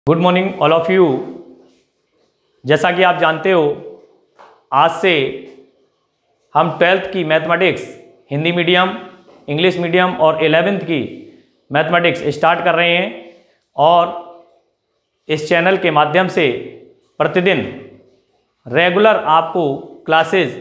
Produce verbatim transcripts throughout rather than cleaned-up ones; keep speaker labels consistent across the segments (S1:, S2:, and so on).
S1: Good morning all of you. जैसा कि आप जानते हो, आज से हम ट्वेल्थ की mathematics Hindi medium, English medium और इलेवेंथ की मैथमेटिक्स स्टार्ट कर रहे हैं और इस चैनल के माध्यम से प्रतिदिन रेगुलर आपको क्लासेस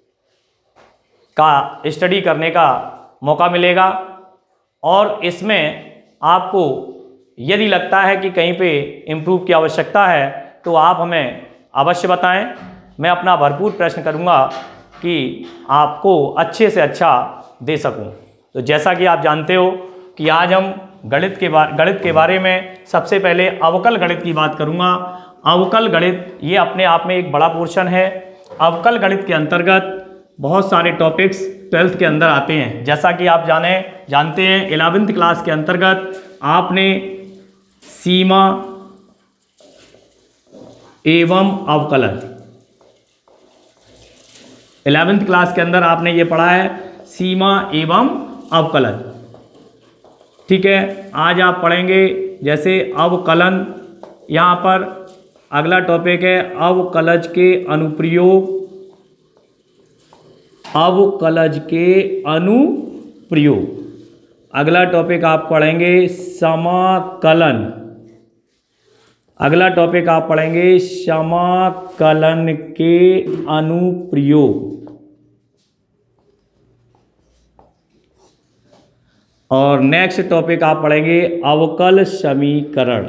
S1: का स्टडी करने का मौका मिलेगा। और इसमें आपको यदि लगता है कि कहीं पे इम्प्रूव की आवश्यकता है तो आप हमें अवश्य बताएं। मैं अपना भरपूर प्रयत्न करूंगा कि आपको अच्छे से अच्छा दे सकूं। तो जैसा कि आप जानते हो कि आज हम गणित के बारे गणित के बारे में सबसे पहले अवकल गणित की बात करूंगा। अवकल गणित ये अपने आप में एक बड़ा पोर्शन है। अवकल गणित के अंतर्गत बहुत सारे टॉपिक्स ट्वेल्थ के अंदर आते हैं। जैसा कि आप जाने जानते हैं इलेवेंथ क्लास के अंतर्गत आपने सीमा एवं अवकलन, इलेवेंथ क्लास के अंदर आपने ये पढ़ा है सीमा एवं अवकलन। ठीक है, आज आप पढ़ेंगे जैसे अवकलन। यहाँ पर अगला टॉपिक है अवकलज के अनुप्रयोग, अवकलज के अनुप्रयोग। अगला टॉपिक आप पढ़ेंगे समाकलन। अगला टॉपिक आप पढ़ेंगे समाकलन के अनुप्रयोग। और नेक्स्ट टॉपिक आप पढ़ेंगे अवकल समीकरण।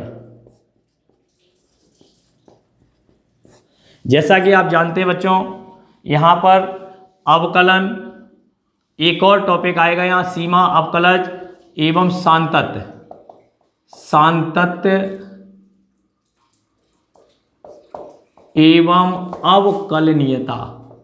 S1: जैसा कि आप जानते हैं बच्चों, यहाँ पर अवकलन, एक और टॉपिक आएगा यहाँ सीमा अवकलज एवं सांतत्य। सांतत्य एवं अवकलनीयता,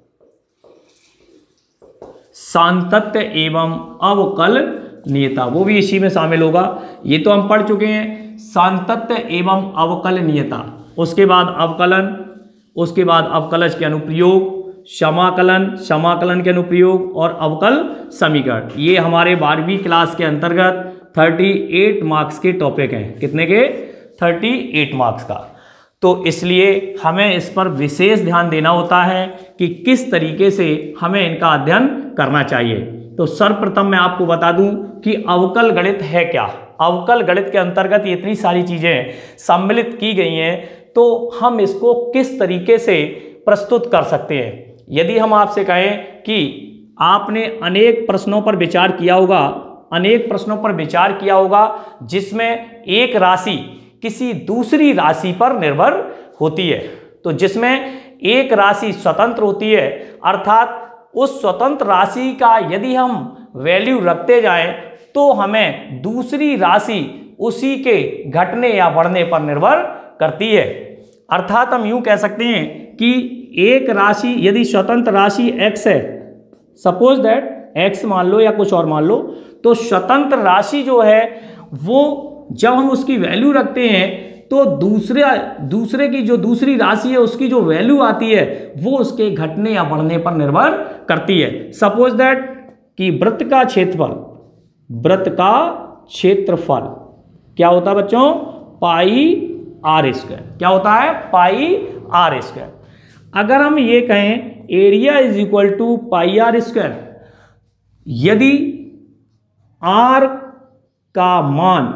S1: सांतत्य एवं अवकलनीयता वो भी इसी में शामिल होगा। ये तो हम पढ़ चुके हैं सांतत्य एवं अवकलनीयता। उसके बाद अवकलन, उसके बाद अवकलज के अनुप्रयोग, समाकलन, समाकलन के अनुप्रयोग और अवकल समीकरण। ये हमारे बारहवीं क्लास के अंतर्गत अड़तीस मार्क्स के टॉपिक हैं। कितने के? अड़तीस मार्क्स का। तो इसलिए हमें इस पर विशेष ध्यान देना होता है कि किस तरीके से हमें इनका अध्ययन करना चाहिए। तो सर्वप्रथम मैं आपको बता दूं कि अवकल गणित है क्या। अवकल गणित के अंतर्गत इतनी सारी चीजें सम्मिलित की गई हैं, तो हम इसको किस तरीके से प्रस्तुत कर सकते हैं। यदि हम आपसे कहें कि आपने अनेक प्रश्नों पर विचार किया होगा, अनेक प्रश्नों पर विचार किया होगा जिसमें एक राशि किसी दूसरी राशि पर निर्भर होती है, तो जिसमें एक राशि स्वतंत्र होती है, अर्थात उस स्वतंत्र राशि का यदि हम वैल्यू रखते जाएं तो हमें दूसरी राशि उसी के घटने या बढ़ने पर निर्भर करती है। अर्थात हम यूं कह सकते हैं कि एक राशि यदि स्वतंत्र राशि x है, सपोज दैट x मान लो या कुछ और मान लो, तो स्वतंत्र राशि जो है वो जब हम उसकी वैल्यू रखते हैं तो दूसरे दूसरे की जो दूसरी राशि है उसकी जो वैल्यू आती है वो उसके घटने या बढ़ने पर निर्भर करती है। सपोज दैट कि वृत्त का क्षेत्रफल, वृत्त का क्षेत्रफल क्या होता है बच्चों? Pi r square. क्या होता है? Pi r square. अगर हम ये कहें area is equal to pi r square, यदि आर का मान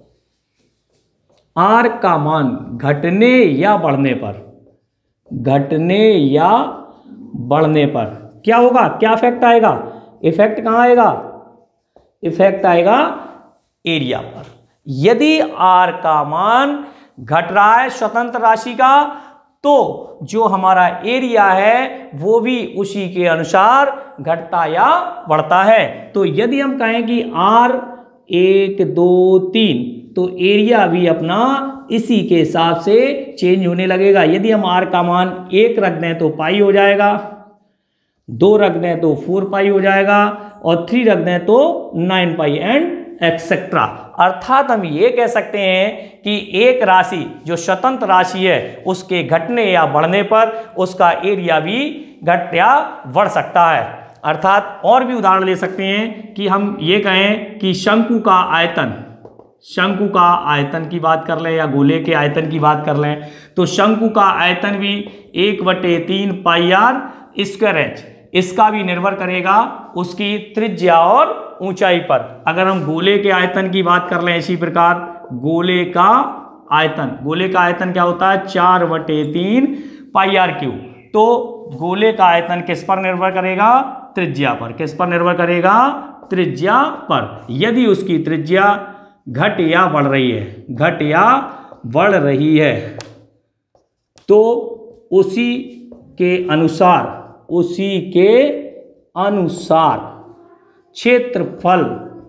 S1: आर का मान घटने या बढ़ने पर, घटने या बढ़ने पर क्या होगा? क्या इफेक्ट आएगा? इफेक्ट कहां आएगा? इफेक्ट आएगा एरिया पर। यदि आर का मान घट रहा है स्वतंत्र राशि का, तो जो हमारा एरिया है वो भी उसी के अनुसार घटता या बढ़ता है। तो यदि हम कहें कि आर एक दो तीन, तो एरिया भी अपना इसी के हिसाब से चेंज होने लगेगा। यदि हम आर का मान एक रख दें तो पाई हो जाएगा, दो रख दें तो फोर पाई हो जाएगा, और थ्री रख दें तो नाइन पाई एंड एक्सेट्रा। अर्थात हम ये कह सकते हैं कि एक राशि जो स्वतंत्र राशि है उसके घटने या बढ़ने पर उसका एरिया भी घट या बढ़ सकता है। अर्थात और भी उदाहरण ले सकते हैं कि हम ये कहें कि शंकु का आयतन, शंकु का आयतन की बात कर लें या गोले के आयतन की बात कर लें तो शंकु का आयतन भी एक बटे तीन पाई आर स्क्वायर एच, इसका भी निर्भर करेगा उसकी त्रिज्या और ऊंचाई पर। अगर हम गोले के आयतन की बात कर लें इसी प्रकार, गोले का आयतन, गोले का आयतन क्या होता है चार बटे तीन पाई आर क्यूब। तो गोले का आयतन किस पर निर्भर करेगा, त्रिज्या पर। किस पर निर्भर करेगा, त्रिज्या पर। यदि उसकी त्रिज्या घट या बढ़ रही है, घट या बढ़ रही है तो उसी के अनुसार, उसी के अनुसार क्षेत्रफल,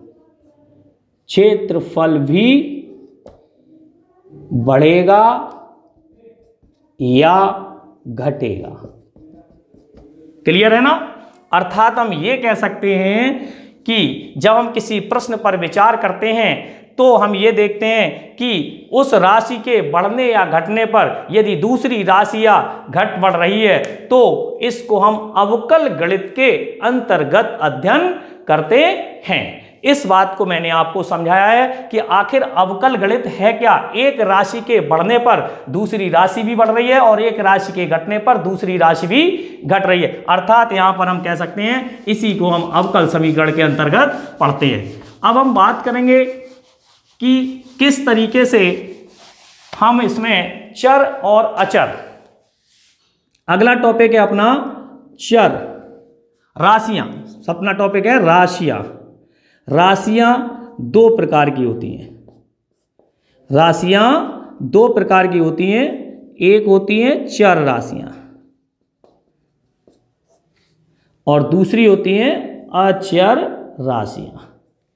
S1: क्षेत्रफल भी बढ़ेगा या घटेगा। क्लियर है ना। अर्थात हम ये कह सकते हैं कि जब हम किसी प्रश्न पर विचार करते हैं तो हम ये देखते हैं कि उस राशि के बढ़ने या घटने पर यदि दूसरी राशि या घट बढ़ रही है तो इसको हम अवकल गणित के अंतर्गत अध्ययन करते हैं। इस बात को मैंने आपको समझाया है कि आखिर अवकल गणित है क्या। एक राशि के बढ़ने पर दूसरी राशि भी बढ़ रही है और एक राशि के घटने पर दूसरी राशि भी घट रही है। अर्थात यहां पर हम कह सकते हैं इसी को हम अवकल समीकरण के अंतर्गत पढ़ते हैं। अब हम बात करेंगे कि किस तरीके से हम इसमें चर और अचर, अगला टॉपिक है अपना चर, राशियां। अपना टॉपिक है राशियां। राशियां दो प्रकार की होती हैं। राशियां दो प्रकार की होती हैं, एक होती हैं चर राशियां और दूसरी होती हैं अचर राशियां।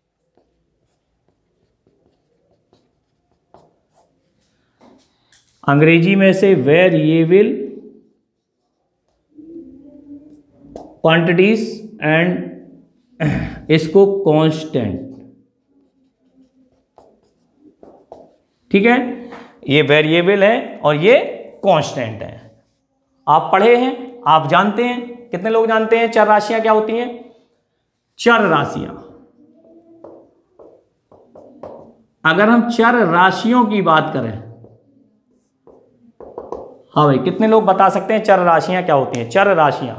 S1: अंग्रेजी में से वेरिएबल क्वांटिटीज एंड इसको कांस्टेंट, ठीक है। ये वेरिएबल है और ये कांस्टेंट है। आप पढ़े हैं, आप जानते हैं। कितने लोग जानते हैं चर राशियां क्या होती हैं। चर राशियां, अगर हम चर राशियों की बात करें, हाँ भाई कितने लोग बता सकते हैं चर राशियां क्या होती हैं। चर राशियां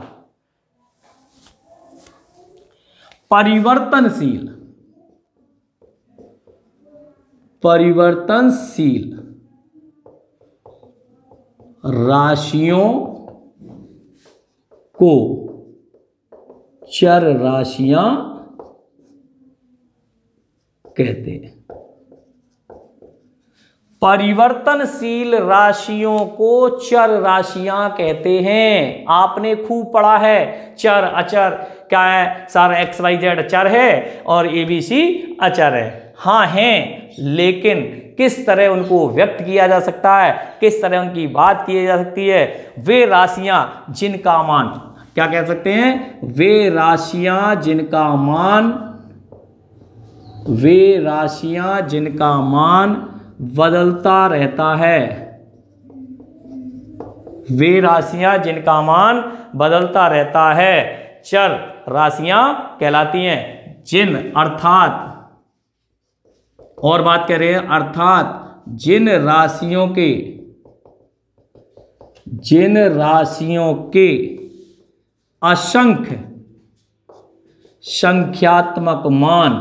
S1: परिवर्तनशील, परिवर्तनशील राशियों को चर राशियां कहते हैं। परिवर्तनशील राशियों को चर राशियां कहते हैं। आपने खूब पढ़ा है चर अचर क्या है सर, एक्स वाई जेड चर है और ए बी सी अचर है। हाँ हैं, लेकिन किस तरह उनको व्यक्त किया जा सकता है, किस तरह उनकी बात की जा सकती है। वे राशियां जिनका मान, क्या कह सकते हैं, वे राशियां जिनका मान, वे राशियां जिनका मान बदलता रहता है। वे राशियां जिनका मान बदलता रहता है चर राशियां कहलाती हैं। जिन अर्थात, और बात कर रहे हैं, अर्थात जिन राशियों के, जिन राशियों के असंख्य संख्यात्मक मान,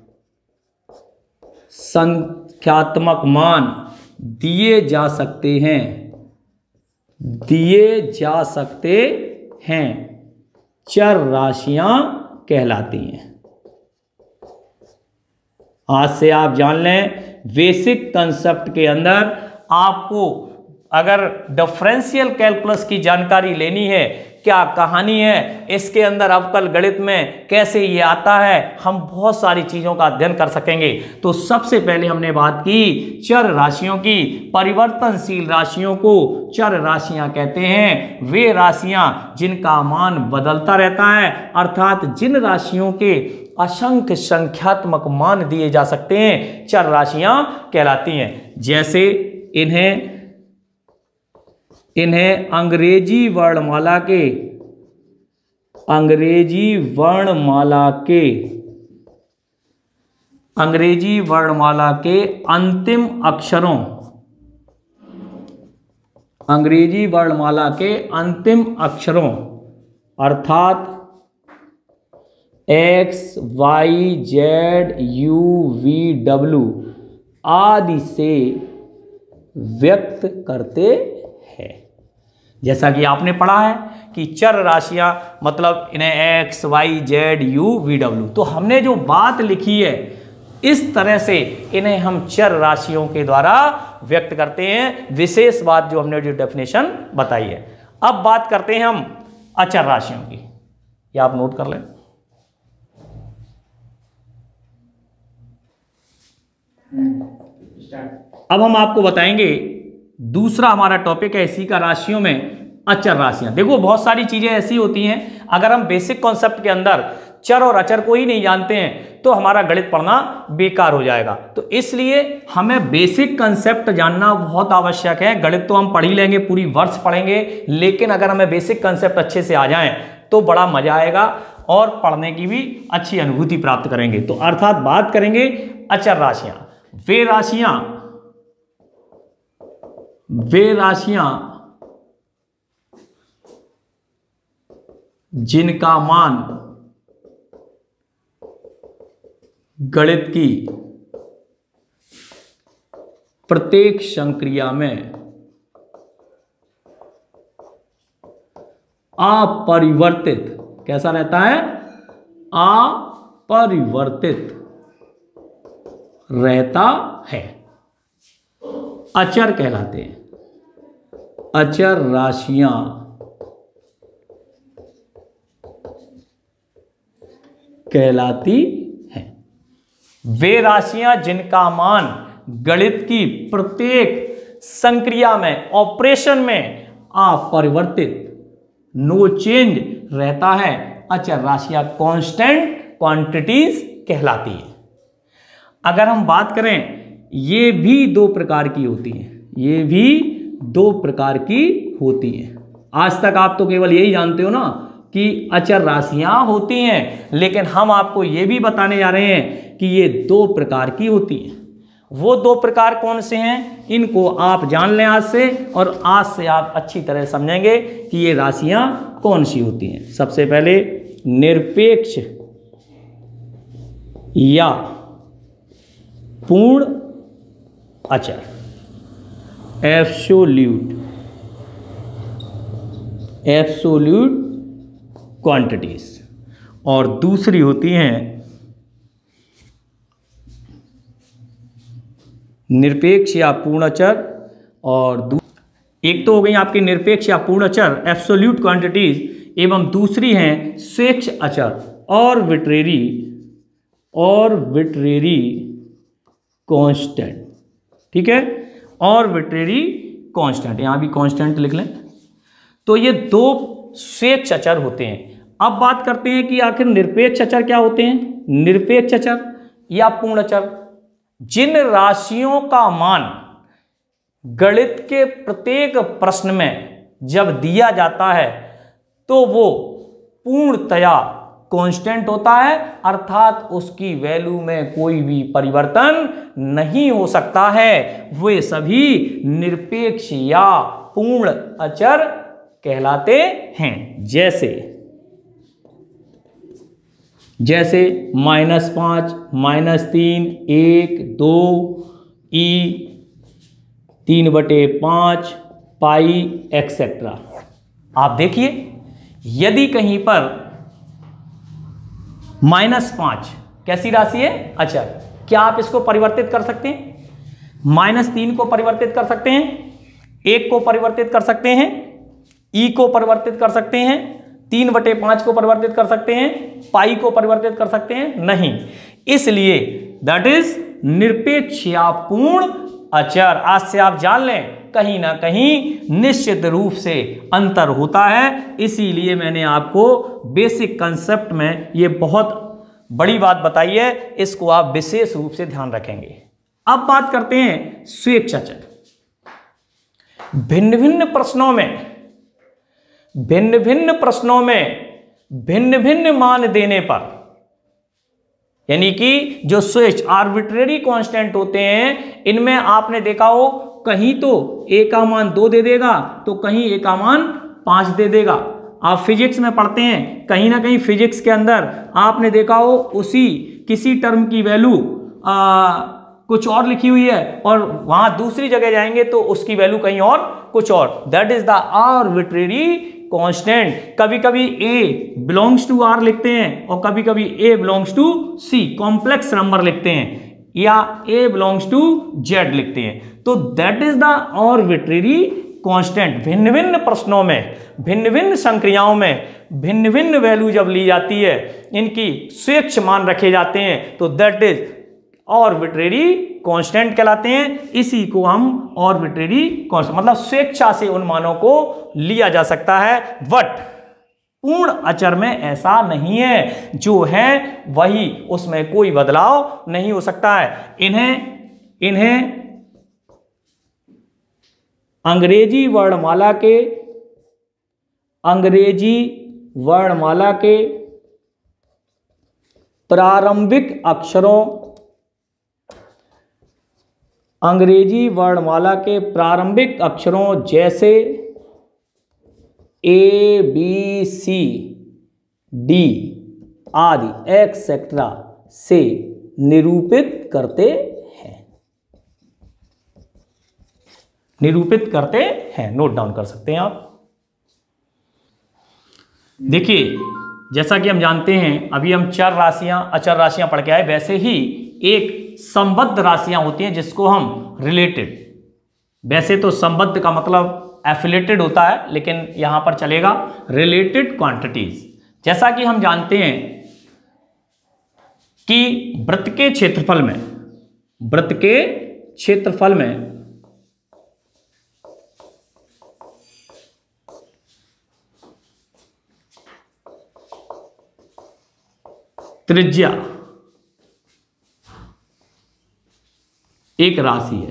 S1: संख्यात्मक मान दिए जा सकते हैं, दिए जा सकते हैं, चर राशियां कहलाती हैं। आज से आप जान लें, बेसिक कंसेप्ट के अंदर आपको अगर डिफरेंशियल कैलकुलस की जानकारी लेनी है, क्या कहानी है इसके अंदर, अवकल गणित में कैसे ये आता है, हम बहुत सारी चीज़ों का अध्ययन कर सकेंगे। तो सबसे पहले हमने बात की चर राशियों की। परिवर्तनशील राशियों को चर राशियां कहते हैं। वे राशियां जिनका मान बदलता रहता है, अर्थात जिन राशियों के असंख्य संख्यात्मक मान दिए जा सकते हैं, चर राशियां कहलाती हैं। जैसे इन्हें इन्हें अंग्रेजी वर्णमाला के, अंग्रेजी वर्णमाला के अंग्रेजी वर्णमाला के अंतिम अक्षरों अंग्रेजी वर्णमाला के अंतिम अक्षरों अर्थात x, y, z, u, v, डब्ल्यू आदि से व्यक्त करते हैं। जैसा कि आपने पढ़ा है कि चर राशियां मतलब इन्हें x, y, z, u, v, डब्ल्यू, तो हमने जो बात लिखी है इस तरह से इन्हें हम चर राशियों के द्वारा व्यक्त करते हैं। विशेष बात जो हमने जो डेफिनेशन बताई है। अब बात करते हैं हम अचर राशियों की, ये आप नोट कर लें। अब हम आपको बताएंगे दूसरा हमारा टॉपिक है इसी का, राशियों में अचर राशियां। देखो बहुत सारी चीजें ऐसी होती हैं, अगर हम बेसिक कॉन्सेप्ट के अंदर चर और अचर को ही नहीं जानते हैं तो हमारा गणित पढ़ना बेकार हो जाएगा। तो इसलिए हमें बेसिक कॉन्सेप्ट जानना बहुत आवश्यक है। गणित तो हम पढ़ ही लेंगे, पूरी वर्ष पढ़ेंगे, लेकिन अगर हमें बेसिक कॉन्सेप्ट अच्छे से आ जाएं तो बड़ा मजा आएगा और पढ़ने की भी अच्छी अनुभूति प्राप्त करेंगे। तो अर्थात बात करेंगे अचर राशियां, वे राशियां वे राशियां जिनका मान गणित की प्रत्येक संक्रिया में अपरिवर्तित कैसा रहता है, अपरिवर्तित रहता है, अचर कहलाते हैं। अचर राशियां कहलाती हैं। वे राशियां जिनका मान गणित की प्रत्येक संक्रिया में, ऑपरेशन में अपरिवर्तित, नो चेंज रहता है, अचर राशियां कांस्टेंट क्वांटिटीज कहलाती है। अगर हम बात करें, ये भी दो प्रकार की होती हैं, ये भी दो प्रकार की होती हैं। आज तक आप तो केवल यही जानते हो ना कि अचर राशियां होती हैं, लेकिन हम आपको ये भी बताने जा रहे हैं कि ये दो प्रकार की होती हैं। वो दो प्रकार कौन से हैं, इनको आप जान लें आज से, और आज से आप अच्छी तरह समझेंगे कि ये राशियां कौन सी होती हैं। सबसे पहले निरपेक्ष या पूर्ण अचर, एब्सोल्यूट एब्सोल्यूट क्वांटिटीज, और दूसरी होती हैं निरपेक्ष या पूर्ण अचर, और एक तो हो गई आपकी निरपेक्ष या पूर्ण अचर एब्सोल्यूट क्वांटिटीज, एवं दूसरी हैं स्वेच्छ अचर और विट्रेरी और विट्रेरी कांस्टेंट। ठीक है, और विट्रेरी कांस्टेंट, यहां भी कांस्टेंट लिख लें। तो ये दो स्वेच्छ अचर होते हैं। अब बात करते हैं कि आखिर निरपेक्ष अचर क्या होते हैं। निरपेक्ष अचर या पूर्ण अचर, जिन राशियों का मान गणित के प्रत्येक प्रश्न में जब दिया जाता है तो वो पूर्णतया कांस्टेंट होता है, अर्थात उसकी वैल्यू में कोई भी परिवर्तन नहीं हो सकता है, वे सभी निरपेक्ष या पूर्ण अचर कहलाते हैं। जैसे जैसे माइनस पाँच, माइनस तीन, एक, दो, ई, तीन बटे पाँच, पाई एक्सेट्रा। आप देखिए, यदि कहीं पर माइनस पाँच कैसी राशि है, अचर, क्या आप इसको परिवर्तित कर सकते हैं? माइनस तीन को परिवर्तित कर सकते हैं, एक को परिवर्तित कर सकते हैं, ई को परिवर्तित कर सकते हैं, तीन बटे पाँच को परिवर्तित कर सकते हैं, पाई को परिवर्तित कर सकते हैं? नहीं। इसलिए दैट इज निरपेक्ष या पूर्ण अचर। आज से आप जान लें, कहीं ना कहीं निश्चित रूप से अंतर होता है। इसीलिए मैंने आपको बेसिक कंसेप्ट में ये बहुत बड़ी बात बताई है, इसको आप विशेष रूप से ध्यान रखेंगे। अब बात करते हैं स्वेच्छ अचर। भिन्न भिन्न प्रश्नों में भिन्न भिन्न प्रश्नों में भिन्न भिन्न मान देने पर यानी कि जो स्वेच्छ आर्बिट्रेरी कांस्टेंट होते हैं इनमें आपने देखा हो कहीं तो ए का मान दो दे देगा तो कहीं ए का मान पांच दे देगा। आप फिजिक्स में पढ़ते हैं, कहीं ना कहीं फिजिक्स के अंदर आपने देखा हो उसी किसी टर्म की वैल्यू कुछ और लिखी हुई है और वहां दूसरी जगह जाएंगे तो उसकी वैल्यू कहीं और कुछ और। That is the arbitrary constant. कभी कभी ए बिलोंग्स टू आर लिखते हैं और कभी कभी a belongs to C, complex number लिखते हैं, या ए बिलोंग्स टू जेड लिखते हैं। तो that is the arbitrary constant. भिन्न भिन्न प्रश्नों में, भिन्न भिन्न संक्रियाओं में भिन्न भिन्न वैल्यू जब ली जाती है, इनकी स्वेच्छ मान रखे जाते हैं तो दैट इज आर्बिट्रेरी कांस्टेंट कहलाते हैं। इसी को हम आर्बिट्रेरी कांस्टेंट मतलब स्वेच्छा से उन मानों को लिया जा सकता है। बट पूर्ण अचर में ऐसा नहीं है, जो है वही, उसमें कोई बदलाव नहीं हो सकता है। इन्हें इन्हें अंग्रेजी वर्णमाला के अंग्रेजी वर्णमाला के प्रारंभिक अक्षरों अंग्रेजी वर्णमाला के प्रारंभिक अक्षरों जैसे ए बी सी डी आदि एक्सेट्रा से निरूपित करते हैं निरूपित करते हैं नोट डाउन कर सकते हैं आप। देखिए, जैसा कि हम जानते हैं, अभी हम चर राशियां अचर राशियां पढ़ के आए, वैसे ही एक संबद्ध राशियां होती हैं जिसको हम रिलेटेड, वैसे तो संबद्ध का मतलब एफिलेटेड होता है, लेकिन यहां पर चलेगा रिलेटेड क्वांटिटीज। जैसा कि हम जानते हैं कि वृत्त के क्षेत्रफल में वृत्त के क्षेत्रफल में त्रिज्या एक राशि है।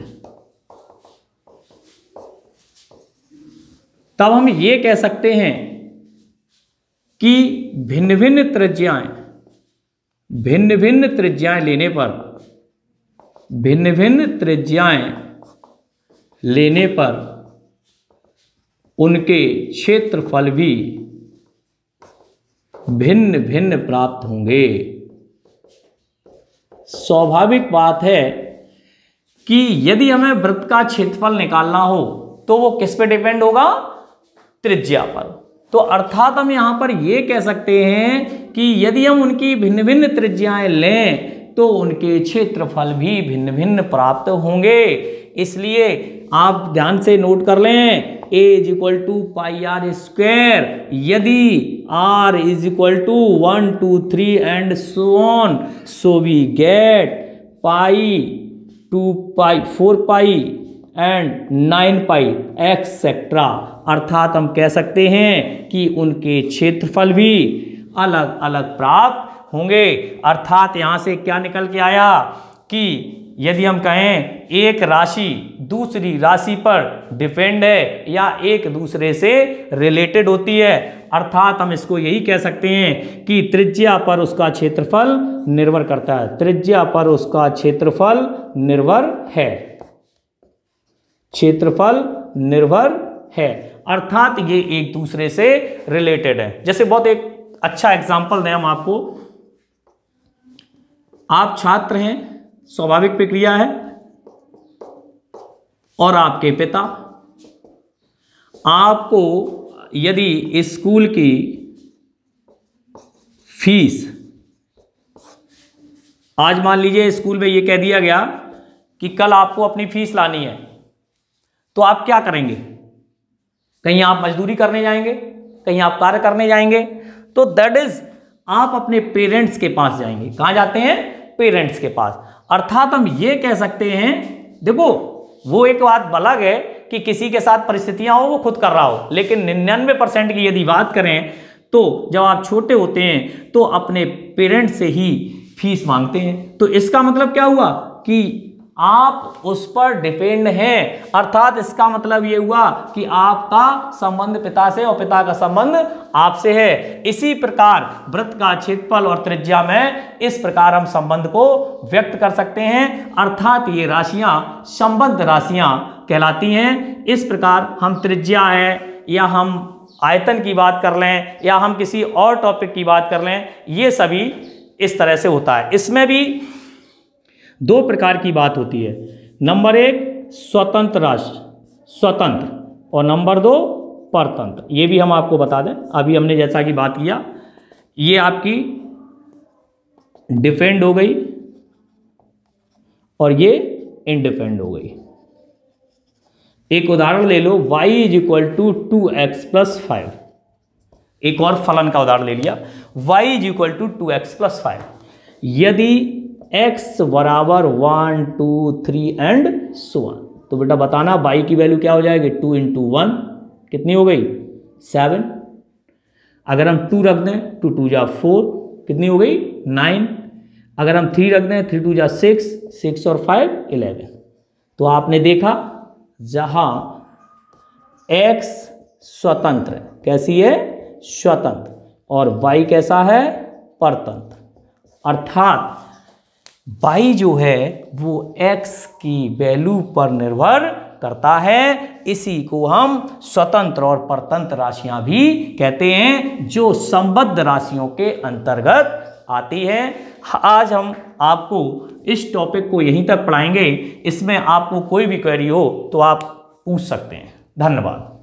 S1: तब हम ये कह सकते हैं कि भिन्न भिन्न त्रिज्याएं भिन्न भिन्न त्रिज्याएं लेने पर भिन्न भिन्न त्रिज्याएं लेने पर उनके क्षेत्रफल भी भिन्न भिन्न प्राप्त होंगे। स्वाभाविक बात है कि यदि हमें वृत्त का क्षेत्रफल निकालना हो तो वो किस पे डिपेंड होगा? त्रिज्या पर। तो अर्थात हम यहां पर यह कह सकते हैं कि यदि हम उनकी भिन्न भिन्न त्रिज्याएं लें तो उनके क्षेत्रफल भी भिन्न भिन्न प्राप्त होंगे। इसलिए आप ध्यान से नोट कर लें, a is equal to pi r square, यदि r is equal to one two three and so on, so we get pi two pi four pi and nine pi etcetera. अर्थात हम कह सकते हैं कि उनके क्षेत्रफल भी अलग अलग प्राप्त होंगे। अर्थात यहां से क्या निकल के आया कि यदि हम कहें एक राशि दूसरी राशि पर डिपेंड है या एक दूसरे से रिलेटेड होती है, अर्थात हम इसको यही कह सकते हैं कि त्रिज्या पर उसका क्षेत्रफल निर्भर करता है। त्रिज्या पर उसका क्षेत्रफल निर्भर है क्षेत्रफल निर्भर है अर्थात ये एक दूसरे से रिलेटेड है। जैसे बहुत एक अच्छा एग्जांपल दें हम आपको। आप छात्र हैं, स्वाभाविक प्रक्रिया है, और आपके पिता आपको यदि स्कूल की फीस, आज मान लीजिए स्कूल में यह कह दिया गया कि कल आपको अपनी फीस लानी है, तो आप क्या करेंगे? कहीं आप मजदूरी करने जाएंगे, कहीं आप कार्य करने जाएंगे। तो दैट इज आप अपने पेरेंट्स के पास जाएंगे। कहां जाते हैं? पेरेंट्स के पास। अर्थात हम ये कह सकते हैं, देखो वो एक बात अलग है कि किसी के साथ परिस्थितियां हो वो खुद कर रहा हो, लेकिन निन्यानवे परसेंट की यदि बात करें तो जब आप छोटे होते हैं तो अपने पेरेंट्स से ही फीस मांगते हैं। तो इसका मतलब क्या हुआ कि आप उस पर डिपेंड हैं, अर्थात इसका मतलब ये हुआ कि आपका संबंध पिता से और पिता का संबंध आपसे है। इसी प्रकार वृत्त का क्षेत्रफल और त्रिज्या में इस प्रकार हम संबंध को व्यक्त कर सकते हैं, अर्थात ये राशियां संबद्ध राशियां कहलाती हैं। इस प्रकार हम त्रिज्या है या हम आयतन की बात कर लें या हम किसी और टॉपिक की बात कर लें, ये सभी इस तरह से होता है। इसमें भी दो प्रकार की बात होती है, नंबर एक स्वतंत्र राशि स्वतंत्र और नंबर दो परतंत्र। ये भी हम आपको बता दें, अभी हमने जैसा कि बात किया, ये आपकी डिफेंड हो गई और ये इंडिफेंड हो गई। एक उदाहरण ले लो, y is equal to two x plus five. एक और फलन का उदाहरण ले लिया, y is equal to two x plus five. यदि x बराबर one two three and so one, तो बेटा बताना y की वैल्यू क्या हो जाएगी, टू इंटू वन कितनी हो गई, सेवन। अगर हम टू रख दें, टू टू जा फोर, कितनी हो गई, नाइन। अगर हम थ्री रख दें, थ्री टू जा सिक्स, सिक्स और फाइव इलेवन। तो आपने देखा जहां x स्वतंत्र, कैसी है, स्वतंत्र, और y कैसा है, परतंत्र, अर्थात y जो है वो x की वैल्यू पर निर्भर करता है। इसी को हम स्वतंत्र और परतंत्र राशियां भी कहते हैं, जो संबद्ध राशियों के अंतर्गत आती है। आज हम आपको इस टॉपिक को यहीं तक पढ़ाएंगे। इसमें आपको कोई भी क्वेरी हो तो आप पूछ सकते हैं। धन्यवाद।